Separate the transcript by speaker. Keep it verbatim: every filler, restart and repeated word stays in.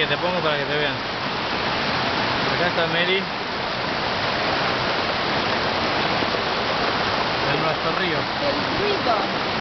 Speaker 1: te pongo para que te vean. Acá está Mary. En nuestro río.
Speaker 2: El ruido.